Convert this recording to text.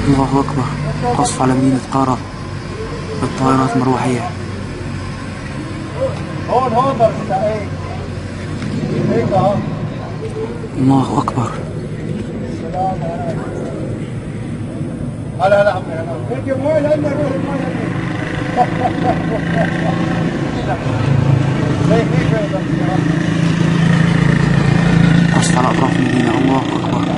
الله أكبر. قصف على مدينة قارة بالطائرات المروحية. الله أكبر. قصف على أطراف المدينة. الله أكبر.